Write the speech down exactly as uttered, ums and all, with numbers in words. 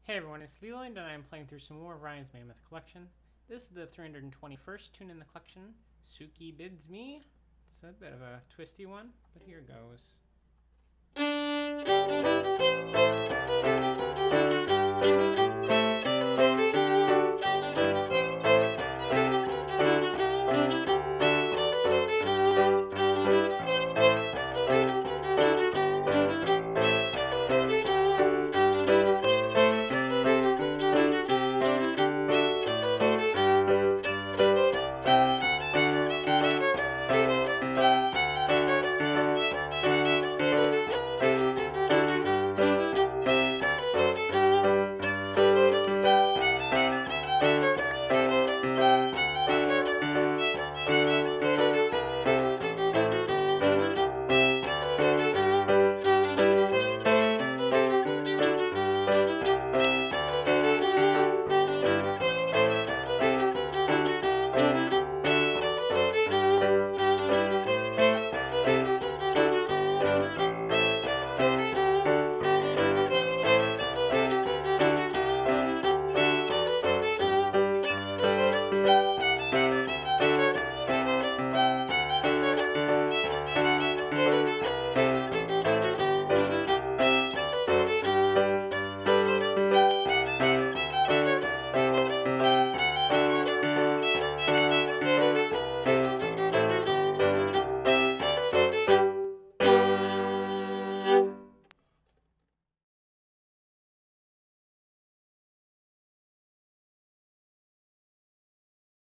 Hey everyone, it's Leland and I'm playing through some more of Ryan's Mammoth collection. This is the three hundred twenty-first tune in the collection, Sukey Bids Me. It's a bit of a twisty one, but here goes.